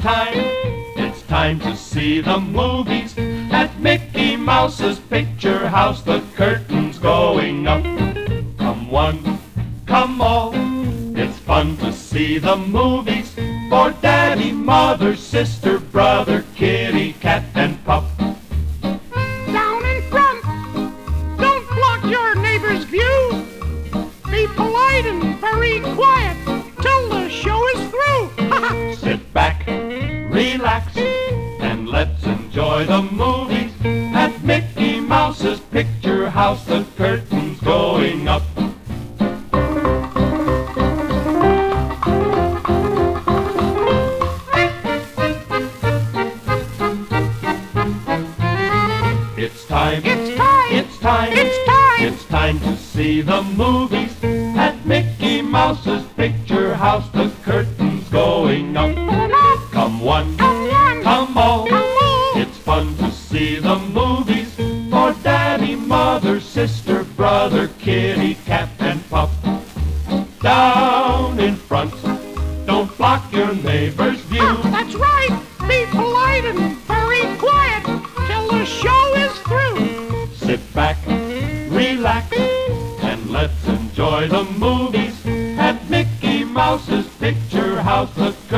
It's time to see the movies at Mickey Mouse's Picture House. The curtain's going up. Come one, come all. It's fun to see the movies for Daddy, Mother, Sister, Brother, Kitty, Cat, and Pup. Down in front, don't block your neighbor's view. Be polite and very quiet till the show is through. Sit back, relax, and let's enjoy the movies at Mickey Mouse's Picture House. The curtain's going up. It's time, It's time, it's time, it's time. it's time to see the movies at Mickey Mouse's Picture House. The curtain's going up. Come one, come all. It's fun to see the movies for Daddy, Mother, Sister, Brother, Kitty, Cat, and Pup. Down in front, don't block your neighbor's view. That's right. Be polite and very quiet till the show is through. Sit back, relax, and let's enjoy the movies at Mickey Mouse's Picture House. The